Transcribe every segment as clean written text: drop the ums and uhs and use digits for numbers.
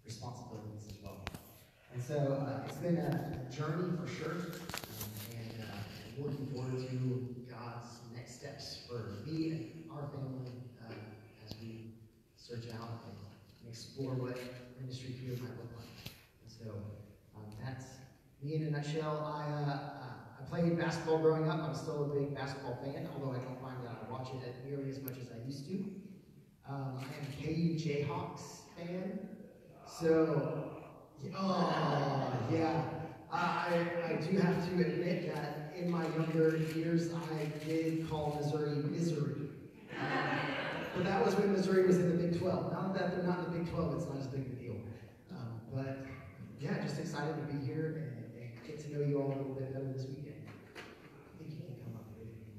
responsibilities as well. And so it's been a journey for sure, and looking forward to God's next steps for me and our family as we search out and explore what ministry here might look like. And so that's me in a nutshell. I played basketball growing up. I'm still a big basketball fan, although I don't find that I watch it nearly as much as I used to. I am a KU Jayhawks fan. So, yeah. I do have to admit that in my younger years, I did call Missouri misery. But that was when Missouri was in the Big 12. Now that they're not in the Big 12, it's not as big of a deal. But yeah, just excited to be here and get to know you all a little bit better this weekend. I think you can come up with me.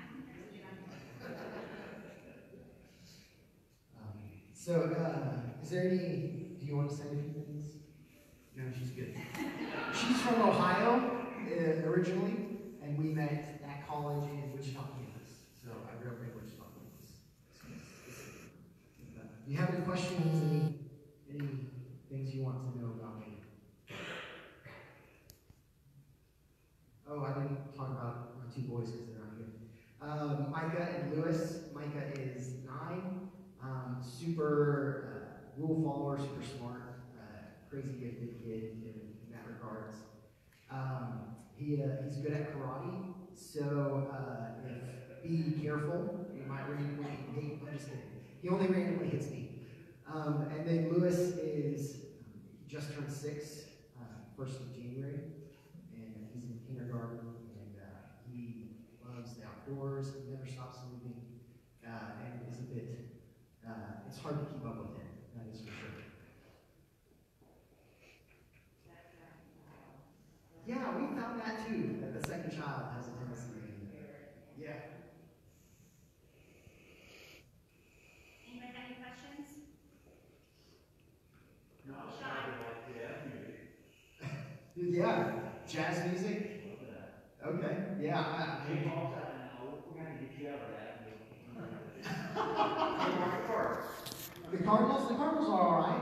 Is there any, do you want to say a few things? No, she's good. She's from Ohio originally, and we met at college in Wichita, Kansas. So I grew up in Wichita, Kansas. Do you have any questions, any things you want to know about me? Oh, I didn't talk about my two boys because they're not here. Micah and Lewis. Micah is 9, super rule follower, super smart, crazy gifted kid in that regards. He's good at karate, so be careful. You might randomly hate. I'm just kidding. He only randomly hits me. And then Lewis is just turned 6, 1st of January, and he's in kindergarten, and he loves the outdoors. He never stops moving, and is a bit. It's hard to keep up with him. That is for sure. Yeah, we found that too. That the second child has a tendency to do that. Yeah. Anybody got any questions? No, I started like jazz music. Yeah, jazz music. Love that. Okay. Yeah. We're going to get you out of that. The Cardinals are all right.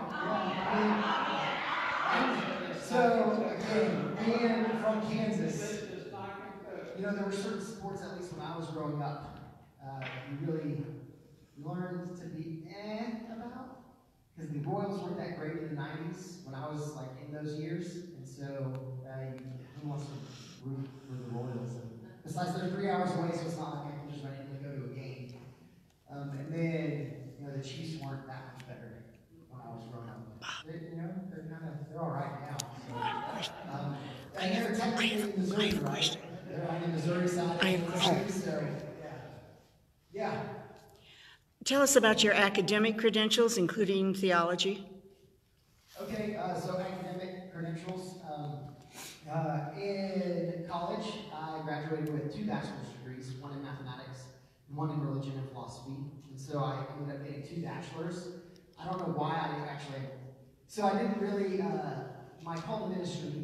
Yeah, so again, being from Kansas, there were certain sports, at least when I was growing up, you really learned to be about, because the Royals weren't that great in the 90s when I was like in those years, and so who wants to root for the Royals? And besides, they're 3 hours away, so it's not like I can just randomly go to a game. And then the Chiefs weren't that much better when I was growing up. They're all right now. So, and they're technically in Missouri, right? They're on the Missouri side. I have a question. So, yeah. Tell us about your academic credentials, including theology. Okay, so academic credentials. In college, I graduated with 2 bachelor's degrees, one in mathematics and one in religion and philosophy. And so I ended up getting 2 bachelors. I don't know why I didn't actually. So I didn't really, my call to ministry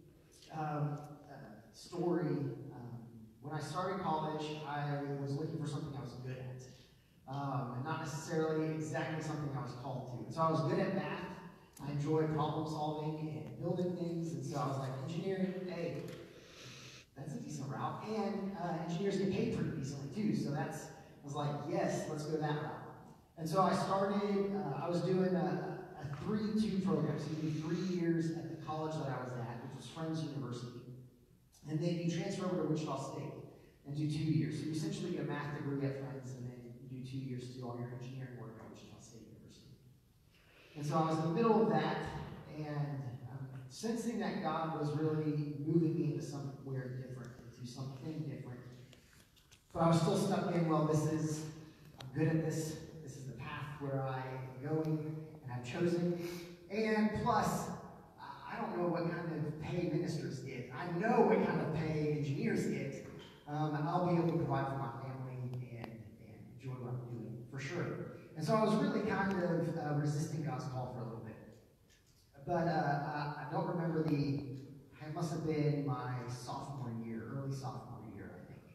story, when I started college, I was looking for something I was good at. And not necessarily exactly something I was called to. And so I was good at math. I enjoyed problem solving and building things. And so I was like, engineering, hey, that's a decent route. And engineers get paid pretty decently too. So I was like, yes, let's go that route. And so I started, I was doing a 3-2 program. So you do 3 years at the college that I was at, which was Friends University. And then you transfer over to Wichita State and do 2 years. So you essentially get a math degree at Friends, and then you do 2 years to do all your engineering work at Wichita State University. And so I was in the middle of that, and sensing that God was really moving me into somewhere different, into something different. But I was still stuck in, I'm good at this. This is the path where I am going and I've chosen. And plus, I don't know what kind of pay ministers get. I know what kind of pay engineers get. I'll be able to provide for my family and enjoy what I'm doing, for sure. And so I was really kind of resisting God's call for a little bit. But I don't remember it must have been my sophomore year, early sophomore year, I think.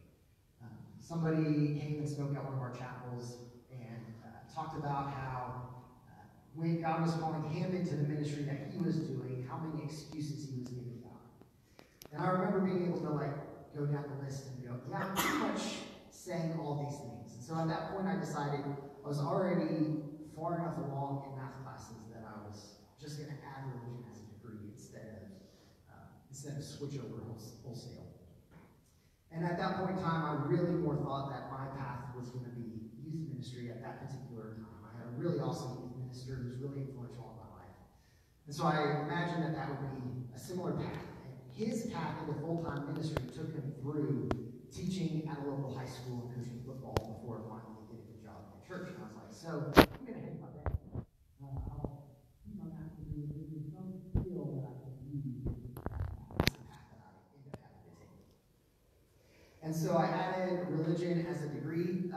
Somebody came and spoke at one of our chapels and talked about how when God was calling him into the ministry that he was doing, how many excuses he was giving God. And I remember being able to go down the list and go, yeah, I'm pretty much saying all these things. And so at that point I decided I was already far enough along in math classes that I was just going to add religion as a degree instead of switch over wholesale. And at that point in time, I really more thought that my path was going to be youth ministry at that particular time. I had a really awesome youth minister who was really influential in my life. And so I imagined that that would be a similar path. And his path into full-time ministry took him through teaching at a local high school and coaching football before finally getting a job at church. And I was like, so I'm going to hit my bed. I'll keep on after doing some skill that I can use. That's the path that I ended up having to take. And so I added religion as a degree.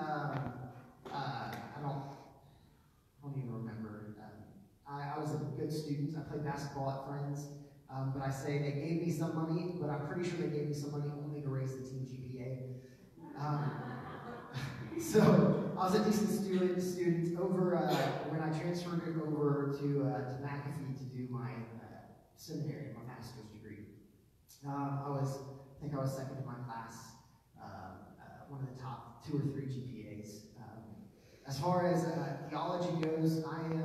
I don't even remember. I was a good student. I played basketball at Friends. But I say they gave me some money, but I'm pretty sure they gave me some money only to raise the team GPA. So I was a decent student. Over when I transferred over to McAfee to do my seminary, my master's degree. I think I was second in my class, one of the top 2 or 3 GPAs. As far as theology goes,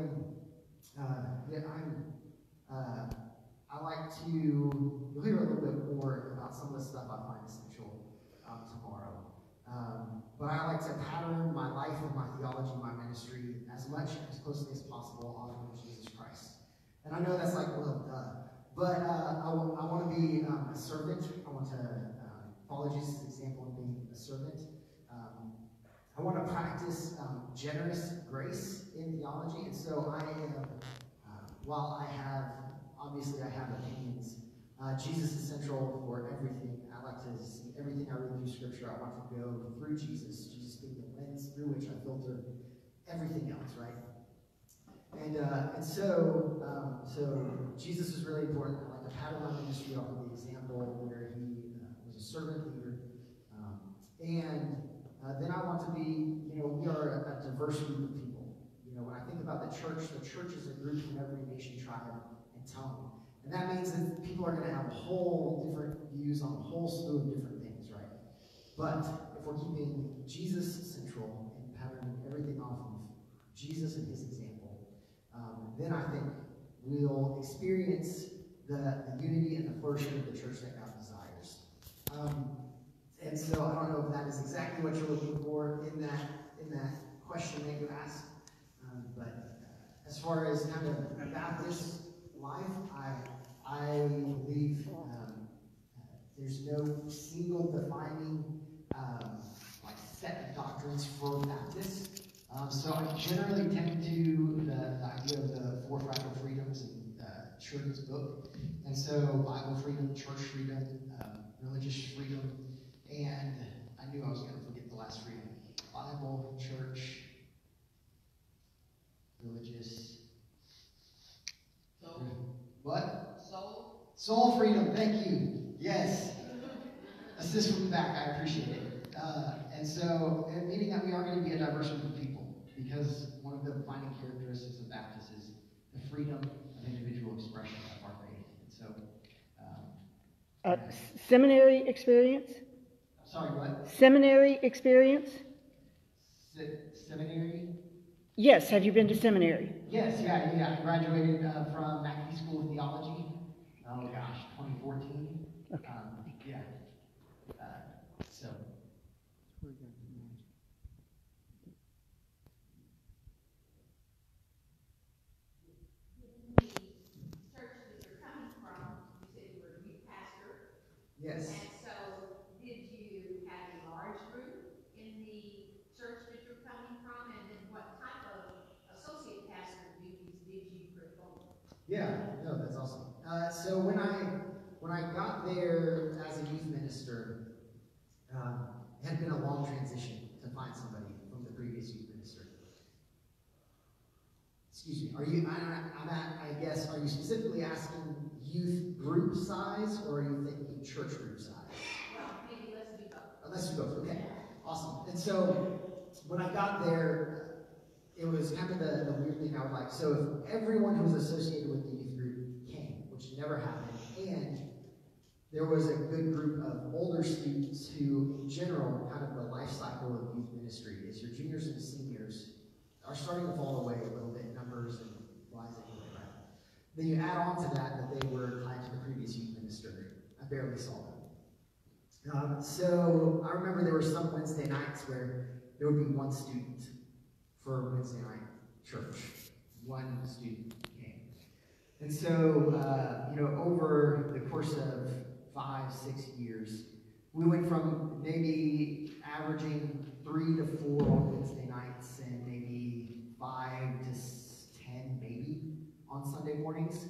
I like to, you'll hear a little bit more about some of the stuff I find essential tomorrow. But I like to pattern my life and my theology, my ministry, as closely as possible on Jesus Christ. And I know that's well, duh. But I want to be a servant. I want to follow Jesus' example in being a servant. I want to practice generous grace in theology. And so I am, while I have opinions. Jesus is central for everything. I like to see everything I read through Scripture. I want to go through Jesus being the lens through which I filter everything else, right? And so Jesus is really important. I like to pattern my ministry off of the example where he was a servant leader. Then I want to be, we are a diverse group of people. When I think about the church is a group from every nation, tribe, and tongue. And that means that people are going to have whole different views on a whole slew of different things, right? But if we're keeping Jesus central and patterning everything off of Jesus and his example, then I think we'll experience the unity and the flourishing of the church that God desires. And so I don't know if that is exactly what you're looking for in that question that you asked. But as far as kind of Baptist life, I believe there's no single defining set of doctrines for Baptists. So I generally tend to the idea of the 4 fragile freedoms in Sherman's book. And so Bible freedom, church freedom, religious freedom, and I knew I was going to forget the last freedom. Bible, church, religious. What? Soul freedom, thank you. Yes. Assist from the back, I appreciate it. Meaning that we are going to be a diverse group of people, because one of the defining characteristics of Baptists is the freedom of individual expression of our faith. And so, seminary experience? Sorry, what? Seminary experience? Seminary? Yes, have you been to seminary? Yes, yeah. I graduated from McAfee School of Theology. Oh gosh, 2014. Okay. Yeah. So. Yes. And so, did you have a large group in the church that you're coming from, and then what type of associate pastor duties did you perform? Yeah, no, that's awesome. So when I got there as a youth minister, it had been a long transition to find somebody from the previous youth minister. Excuse me. Are you specifically asking youth group size, or are you thinking church group size? Well, maybe let's do both. Let's do both. Okay, awesome. And so when I got there, it was kind of the weird thing I would like. So if everyone who was associated with the youth group came, which never happened, and there was a good group of older students who, in general, kind of the life cycle of youth ministry is your juniors and seniors are starting to fall away a little bit, numbers and wise anyway, right? Then you add on to that they were tied to the previous youth minister. I barely saw them. So I remember there were some Wednesday nights where there would be one student for Wednesday night church. One student came. And so, over the course of 5-6 years, we went from maybe averaging 3 to 4 on Wednesday nights and maybe 5 to 10 maybe on Sunday mornings,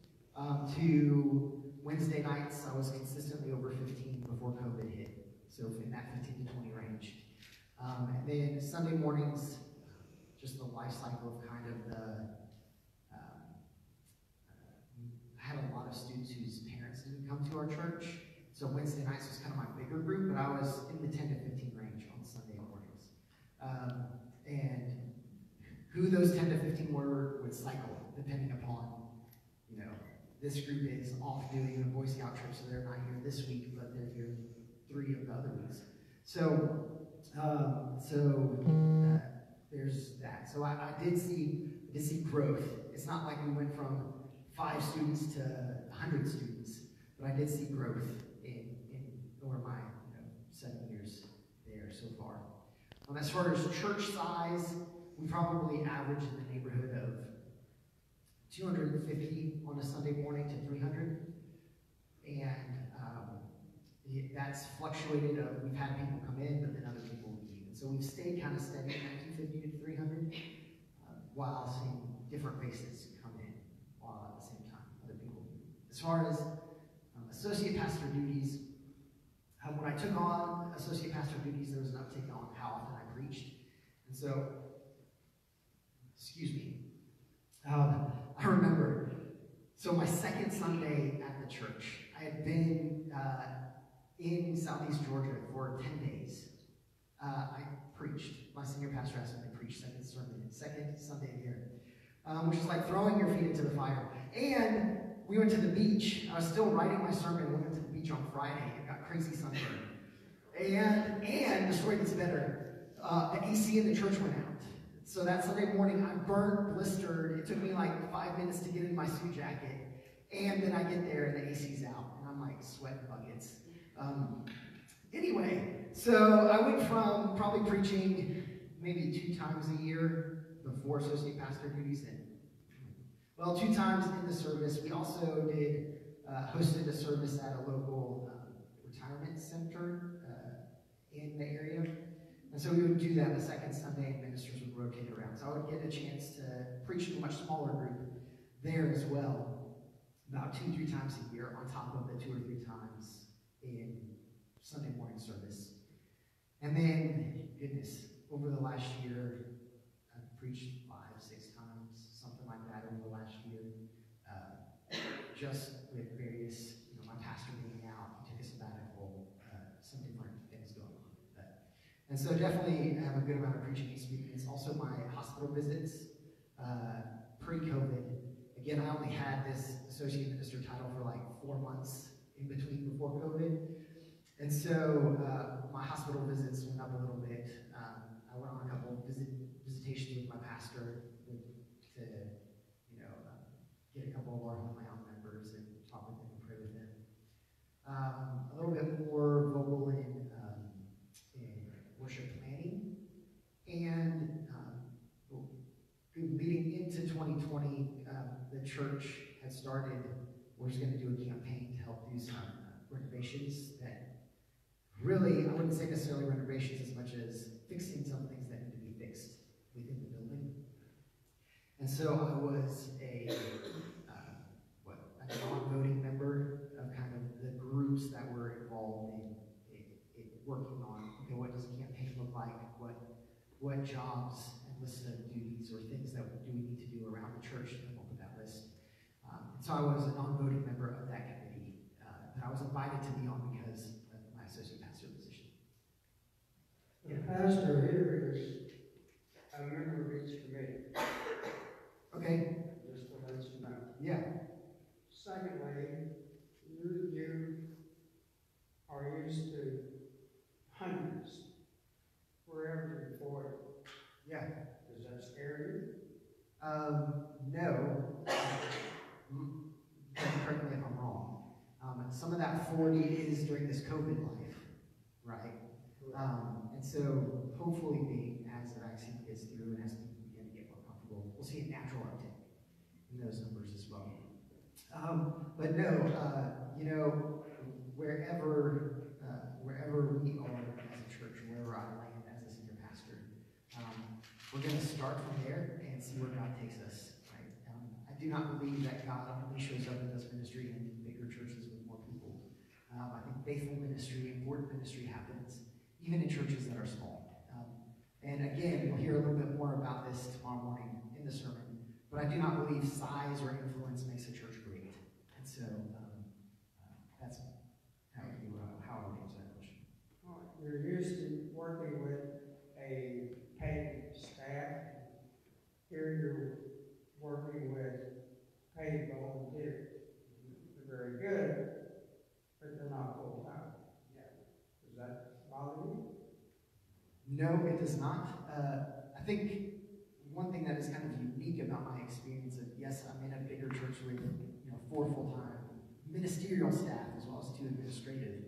to Wednesday nights I was consistently over 15 before COVID hit, so in that 15 to 20 range. And then Sunday mornings, just the life cycle of kind of I had a lot of students whose parents didn't come to our church, so Wednesday nights was kind of my bigger group, but I was in the 10 to 15 range on Sunday mornings. And who those 10 to 15 were would cycle, depending upon, this group is off doing a Boy Scout trip, so they're not here this week, but they're here 3 of the other weeks. So there's that. So I did see growth. It's not like we went from 5 students to 100 students, but I did see growth in over my 7 years there so far. As far as church size, we probably average in the neighborhood of 250 on a Sunday morning to 300, and that's fluctuated. We've had people come in, but then other people leave. And so we've stayed kind of steady at 250 to 300, while seeing different faces come in, while at the same time other people leave. As far as associate pastor duties, when I took on associate pastor duties, there was an uptick on how often I preached. And so, I remember, so my second Sunday at the church, I had been in Southeast Georgia for 10 days. I preached. My senior pastor asked me to preach second Sunday of the year, which is like throwing your feet into the fire. And we went to the beach. I was still writing my sermon. We went to the beach on Friday. It got crazy sunburn. And the story gets better. The AC in the church went out. So that Sunday morning, I'm burnt, blistered. It took me like 5 minutes to get in my suit jacket. And then I get there and the AC's out. And I'm like sweating buckets. Anyway, so I went from probably preaching maybe 2 times a year before associate pastor duties. And 2 times in the service. We also hosted a service at a local retirement center in the area. And so we would do that the second Sunday, and ministers would rotate around. So I would get a chance to preach to a much smaller group there as well, about 2-3 times a year, on top of the 2 or 3 times in Sunday morning service. And then, goodness, over the last year, I've preached 5-6 times, something like that over the last year, just with various, my pastor being out, he took a sabbatical, some different things going on. And so definitely have a good amount of preaching experience. Also my hospital visits, pre-COVID. Again, I only had this associate minister title for like 4 months in between before COVID. And so my hospital visits went up a little bit. I went on a couple of visitations with my pastor to get a couple of our hometown members and talk with them and pray with them. A little bit more vocal in worship planning, and leading into 2020, the church had started. We're just going to do a campaign to help do some renovations that really, I wouldn't say necessarily renovations as much as fixing some things that need to be fixed within the building. And so I was a non-voting member of kind of the groups that were involved in working on, okay, what does a campaign look like? What jobs and lists of duties or things that do we need to do around the church to come up with that list? And so I was a non-voting member of that committee that I was invited to be on because of my associate pastor position. The pastor here is a member of each committee. Yeah. Secondly, you are used to hundreds wherever you for it. Yeah. Does that scare you? No. Correct me if I'm wrong. Some of that 40 is during this COVID life, right? And so hopefully as the vaccine gets through and as people begin to get more comfortable, we'll see a natural uptick in those numbers as well. But no, wherever we are as a church, wherever I land as a senior pastor, we're going to start from there and see where God takes us. Right? I do not believe that God only shows up and does ministry in bigger churches with more people. I think faithful ministry, important ministry happens even in churches that are small. And again, we'll hear a little bit more about this tomorrow morning in the sermon. But I do not believe size or influence makes a church great. And so that's how I would answer that question. You're used to working with a paid staff. Here you're working with paid volunteers. They're very good, but they're not full-time. Does that bother you? No, it does not. I think one thing that is kind of unique about my experience of, yes, I'm in a bigger church with 4 full-time ministerial staff as well as 2 administrative.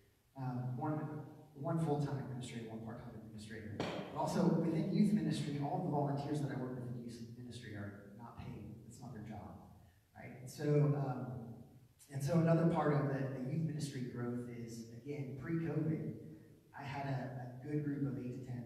One full-time administrator, 1 part-time administrator. But also within youth ministry, all the volunteers that I work with in youth ministry are not paid. It's not their job, right? And so another part of the youth ministry growth is, again, pre-COVID, I had a good group of 8 to 10,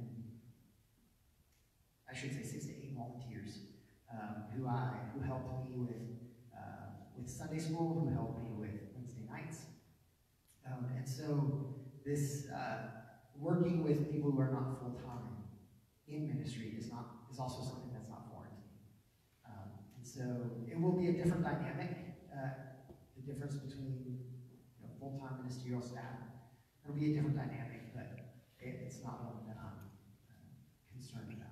I should say 6 to 8 volunteers who helped me with Sunday school, who helped me with Wednesday nights. And so this working with people who are not full-time in ministry is also something that's not foreign to me. And so it will be a different dynamic, the difference between full-time ministerial staff. It'll be a different dynamic, but it's not one that I'm concerned about.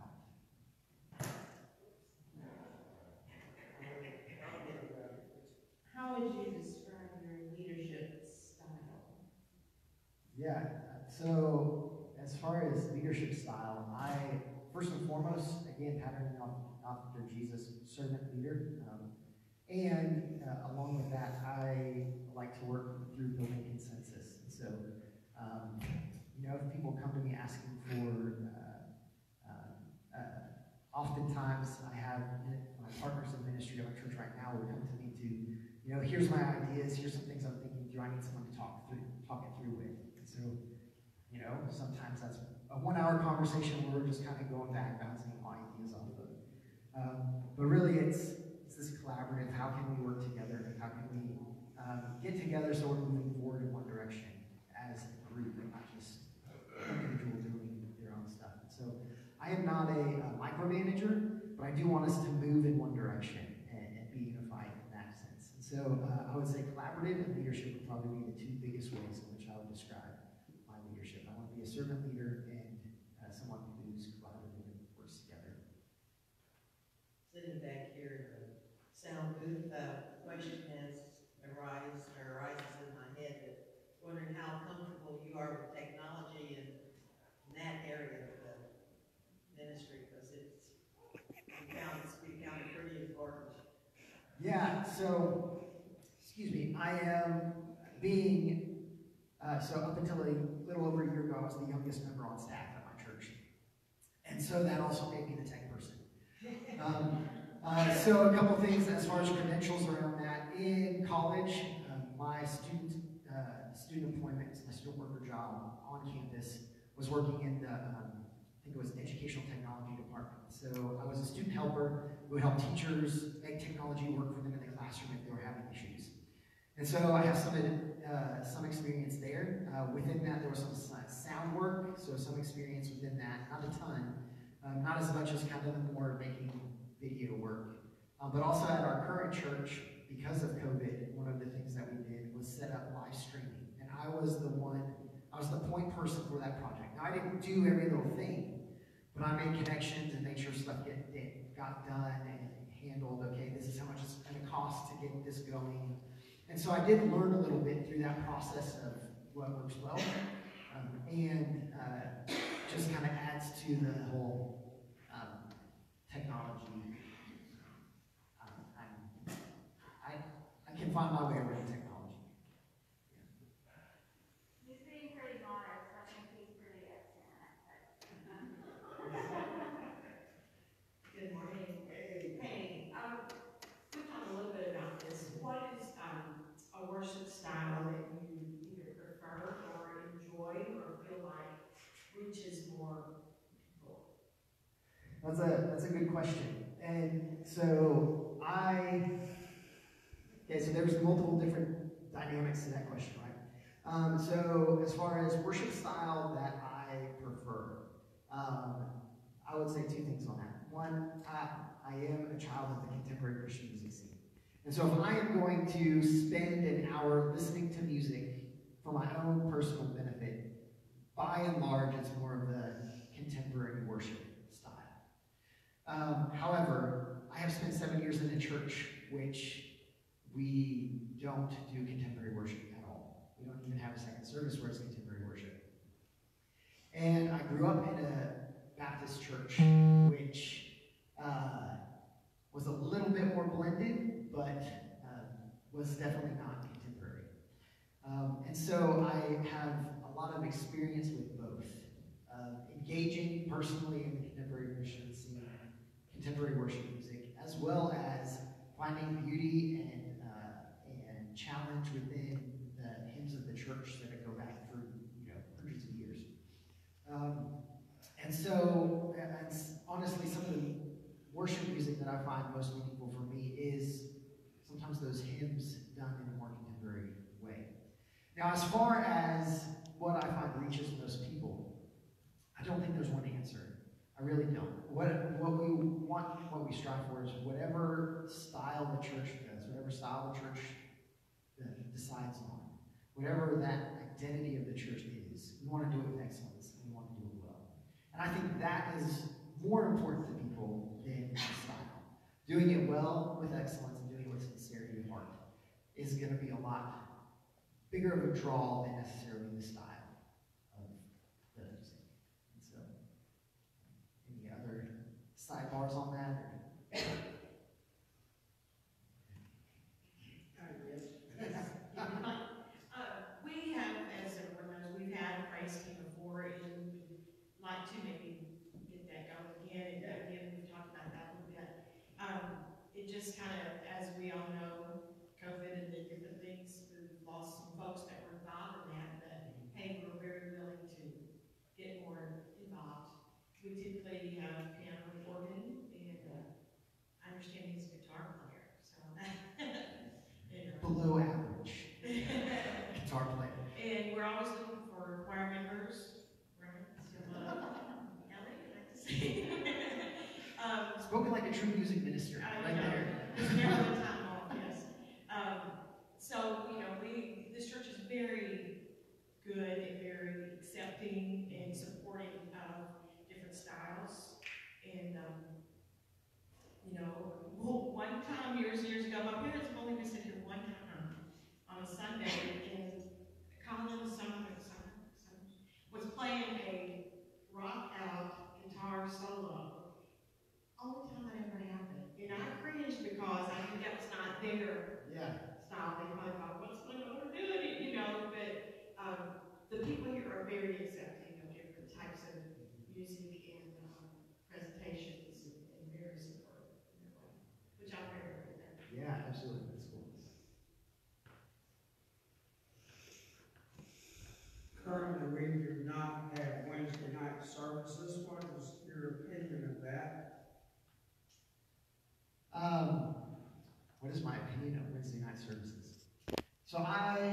How would you describe your leadership style? Yeah, so as far as leadership style, I, first and foremost, again, patterning after Jesus, servant leader. And along with that, I like to work through building consensus. And so, if people come to me asking for, oftentimes I have my partners in ministry at my church right now will come to me to, here's my ideas, here's some things I'm thinking through, I need someone to talk it through with. And so, sometimes that's a 1-hour conversation where we're just kind of going back, bouncing ideas off of. But really it's this collaborative, how can we work together, and how can we get together so we're moving forward in one direction as a group and not just an individual doing their own stuff. So I am not a micromanager, but I do want us to move in one direction and be unified in that sense. And so I would say collaborative and leadership would probably be the 2 biggest ways in which I would describe my leadership. I want to be a servant leader and someone who's collaborative and works together. Sitting back here in the sound booth, question arises in my head, that wondering how comfortable you are with technology in that area of the ministry, because it's become pretty important. Yeah, so, excuse me, I am being, so up until a little over a year ago, I was the youngest member on staff at my church. And so that also made me the tech person. So a couple things as far as credentials around that. In college, my student employment, my student worker job on campus was working in the, I think it was educational technology department. So I was a student helper who would help teachers make technology work for them in the classroom if they were having issues. And so I have some experience there. Within that, there was some sound work, so some experience within that, not a ton, not as much as kind of the more making video work. But also at our current church, because of COVID, one of the things that we did was set up live streaming. And I was the point person for that project. Now, I didn't do every little thing, but I made connections and made sure stuff got done and handled. Okay, this is how much it's going to cost. cost to get this going. And so I did learn a little bit through that process of what works well, and just kind of adds to the whole technology. I can find my way around technology. He's being pretty modest. I think he's pretty excellent. Good morning. Hey, we've talked a little bit about this. What is a worship style that you either prefer or enjoy or feel like reaches more people? That's a good question. And so so there's multiple different dynamics to that question, right? So as far as worship style that I prefer, I would say two things on that. One, I am a child of the contemporary Christian music scene. And so if I am going to spend an hour listening to music for my own personal benefit, by and large, it's more of the contemporary worship style. However, I have spent 7 years in a church which we don't do contemporary worship at all. We don't even have a second service where it's contemporary worship. And I grew up in a Baptist church which was a little bit more blended, but was definitely not contemporary. And so I have a lot of experience with both. Engaging personally in the contemporary Christian scene, contemporary worship music, as well as finding beauty and challenge within the hymns of the church that go back through hundreds of years. And so, honestly, some of the worship music that I find most meaningful for me is sometimes those hymns done in a more contemporary way. Now, as far as what I find reaches most people, I don't think there's one answer. I really don't. What we want, what we strive for is whatever style the church does, whatever style the church decides on, whatever that identity of the church is, we want to do it with excellence, and we want to do it well. And I think that is more important to people than the style. Doing it well with excellence and doing it with sincerity of heart is going to be a lot bigger of a draw than necessarily the style of the music. And so, any other sidebars on that? We have, as everyone knows, we've had a praise team before, and we'd like to maybe get that going again. And again, we've talked about that a little bit. It just kind of, as we all know, COVID and the different things, we've lost some folks that were involved in that, but hey, we're very willing to get more involved. We did play piano and organ, and I understand he's a guitar player, so Below average guitar player. And we're always looking for choir members, right? So, Ellie, you like to sing? Spoken like a true music minister, right there. There's never a time off, yes. So, this church is very good and very accepting and supporting of different styles. And, one time, years ago, my parents have only visited here one time on a Sunday, and Colin was playing a rock out guitar solo. Only time that ever happened. And I cringed because I knew that was not their style. They probably thought, what's my daughter doing? But the people here are very accepting of different types of music and presentations and very supportive in that way, which I'm very thankful. Yeah, absolutely. That's cool. Currently, we do not have Wednesday night services. What is your opinion of that? What is my opinion of Wednesday night services? So I